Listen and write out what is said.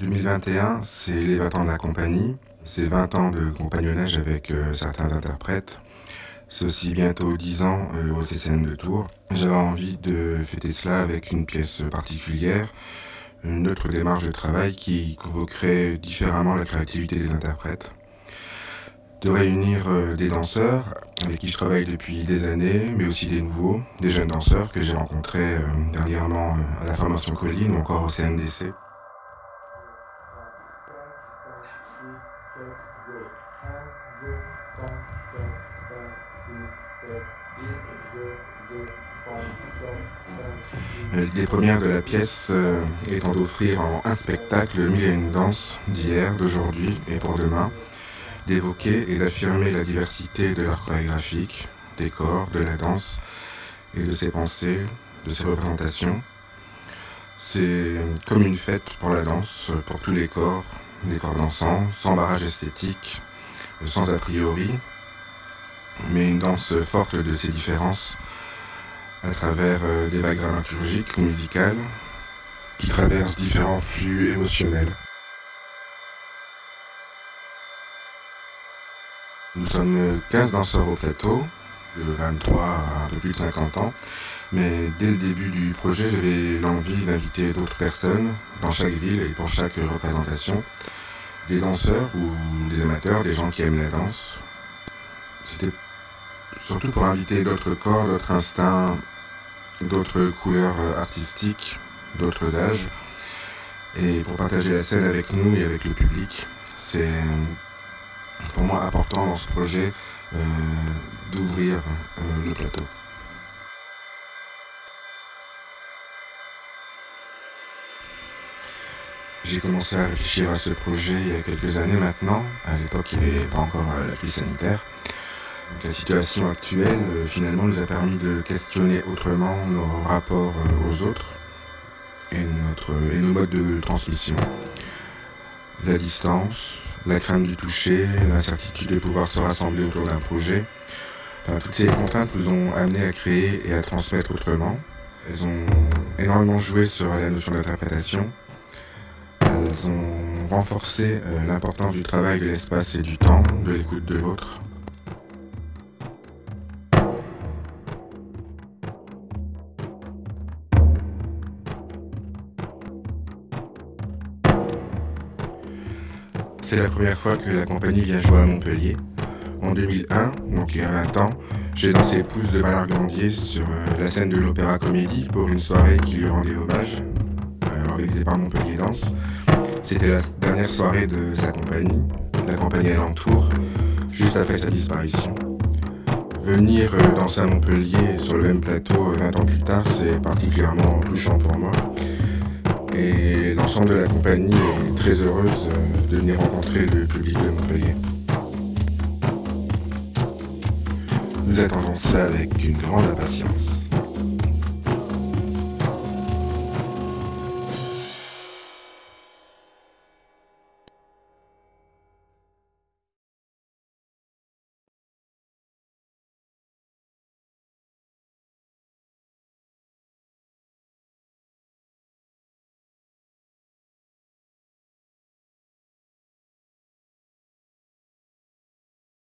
2021, c'est les 20 ans de la compagnie. C'est 20 ans de compagnonnage avec certains interprètes. C'est aussi bientôt 10 ans au CCN de Tours. J'avais envie de fêter cela avec une pièce particulière, une autre démarche de travail qui convoquerait différemment la créativité des interprètes. De réunir des danseurs avec qui je travaille depuis des années, mais aussi des nouveaux, des jeunes danseurs que j'ai rencontrés dernièrement à la formation Colline ou encore au CNDC. L'idée première de la pièce étant d'offrir en un spectacle 1001 danses d'hier, d'aujourd'hui et pour demain, d'évoquer et d'affirmer la diversité de l'art chorégraphique, des corps, de la danse et de ses pensées, de ses représentations. C'est comme une fête pour la danse, pour tous les corps dansants, sans barrage esthétique, sans a priori, mais une danse forte de ses différences à travers des vagues dramaturgiques, musicales, qui traversent différents flux émotionnels. Nous sommes 15 danseurs au plateau, de 23 à un peu plus de 50 ans, mais dès le début du projet, j'avais l'envie d'inviter d'autres personnes dans chaque ville et pour chaque représentation, des danseurs ou des amateurs, des gens qui aiment la danse. C'était surtout pour inviter d'autres corps, d'autres instincts, d'autres couleurs artistiques, d'autres âges, et pour partager la scène avec nous et avec le public. C'est pour moi important dans ce projet d'ouvrir le plateau. J'ai commencé à réfléchir à ce projet il y a quelques années maintenant. À l'époque, il n'y avait pas encore la crise sanitaire. Donc, la situation actuelle, finalement, nous a permis de questionner autrement nos rapports aux autres et nos modes de transmission. La distance, la crainte du toucher, l'incertitude de pouvoir se rassembler autour d'un projet. Enfin, toutes ces contraintes nous ont amenés à créer et à transmettre autrement. Elles ont énormément joué sur la notion d'interprétation. Elles ont renforcé l'importance du travail de l'espace et du temps, de l'écoute de l'autre. C'est la première fois que la compagnie vient jouer à Montpellier. En 2001, donc il y a 20 ans, j'ai dansé Pouce de Bernard Glandier sur la scène de l'Opéra Comédie pour une soirée qui lui rendait hommage, organisée par Montpellier Danse. C'était la dernière soirée de sa compagnie, la compagnie Alentour, juste après sa disparition. Venir danser à Montpellier sur le même plateau 20 ans plus tard, c'est particulièrement touchant pour moi. Et l'ensemble de la compagnie est très heureuse de venir rencontrer le public de Montpellier. Nous attendons ça avec une grande impatience.